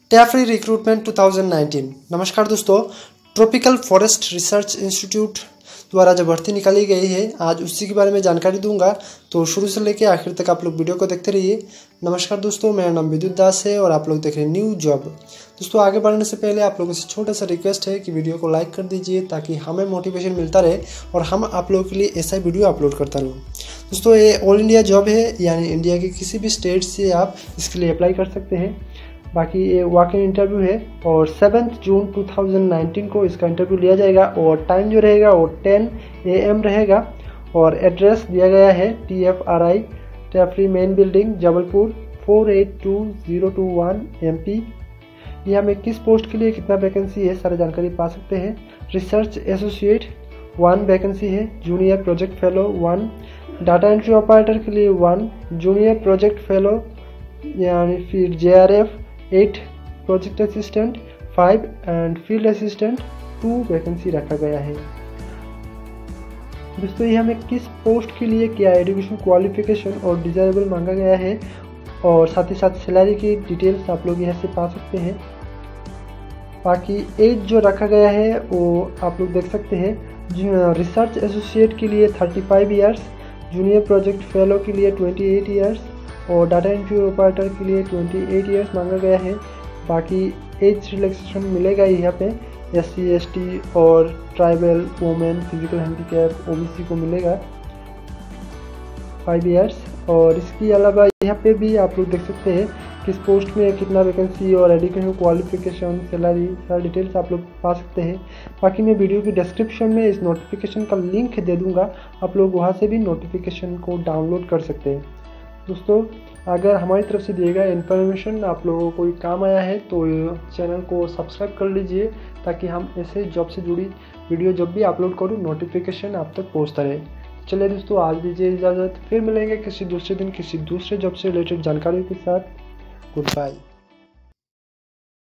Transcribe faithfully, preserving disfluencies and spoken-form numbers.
T F R I recruitment two thousand nineteen. नमस्कार दोस्तों, tropical forest research institute द्वारा जो भर्ती निकाली गई है आज उसी के बारे में जानकारी दूंगा, तो शुरू से लेकर आखिर तक आप लोग वीडियो को देखते रहिए। नमस्कार दोस्तों, मेरा नाम विद्युत दास है और आप लोग देख रहे हैं न्यू जॉब। दोस्तों आगे बढ़ने से पहले आप लोगों से छोटा सा रिक्वेस्ट है कि वीडियो को लाइक कर दीजिए ताकि हमें मोटिवेशन मिलता रहे और हम आप लोगों के लिए ऐसा वीडियो अपलोड करता रहूँ। दोस्तों ये ऑल इंडिया जॉब है, यानी इंडिया के किसी भी स्टेट से आप इसके लिए अप्लाई कर सकते हैं। बाकी ये वॉक इन इंटरव्यू है और seventh June two thousand nineteen को इसका इंटरव्यू लिया जाएगा और टाइम जो रहेगा वो टेन ए एम रहेगा और एड्रेस दिया गया है T F R I T F R I main building Jabalpur four eight two zero two one M P. यहाँ में किस पोस्ट के लिए कितना वैकेंसी है सारी जानकारी पा सकते हैं। रिसर्च एसोसिएट वन वैकेंसी है, junior project fellow one, data entry operator के लिए वन, जूनियर प्रोजेक्ट फेलो यानी फिर J R F eight, project assistant five and field assistant two vacancy रखा गया है। दोस्तों ये हमें किस पोस्ट के लिए क्या एजुकेशन क्वालिफिकेशन और डिजायरेबल मांगा गया है और साथ ही साथ सैलरी की डिटेल्स आप लोग यहाँ से पा सकते हैं। बाकी एज जो रखा गया है वो आप लोग देख सकते हैं। रिसर्च एसोसिएट के लिए thirty five years, junior project fellow के लिए ट्वेंटी एट ईयर्स और डाटा एंट्री ऑपरेटर के लिए ट्वेंटी एट ईयर्स मांगा गया है। बाकी एज रिलैक्सेशन मिलेगा यहाँ पे एस सी एस टी और tribal women physical handicap O B C को मिलेगा फाइव ईयर्स। और इसके अलावा यहाँ पे भी आप लोग देख सकते हैं किस पोस्ट में कितना वैकेंसी और एजुकेशन क्वालिफिकेशन सैलरी सारी डिटेल्स आप लोग पा सकते हैं। बाकी मैं वीडियो की डिस्क्रिप्शन में इस नोटिफिकेशन का लिंक दे दूँगा, आप लोग वहाँ से भी नोटिफिकेशन को डाउनलोड कर सकते हैं। दोस्तों अगर हमारी तरफ से दिए गए इन्फॉर्मेशन आप लोगों को कोई काम आया है तो चैनल को सब्सक्राइब कर लीजिए ताकि हम ऐसे जॉब से जुड़ी वीडियो जब भी अपलोड करूँ नोटिफिकेशन आप तक पहुँचता रहे। चलिए दोस्तों आज दीजिए इजाज़त, फिर मिलेंगे किसी दूसरे दिन किसी दूसरे जॉब से रिलेटेड जानकारी के साथ। Good bye.